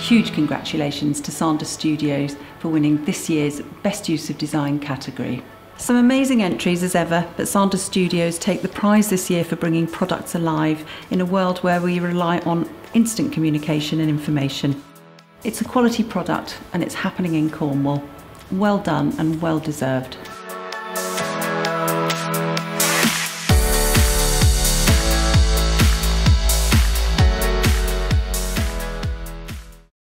huge congratulations to Sanders Studios for winning this year's Best Use of Design category. Some amazing entries as ever, but Sanders Studios take the prize this year for bringing products alive in a world where we rely on instant communication and information. It's a quality product and it's happening in Cornwall. Well done and well deserved.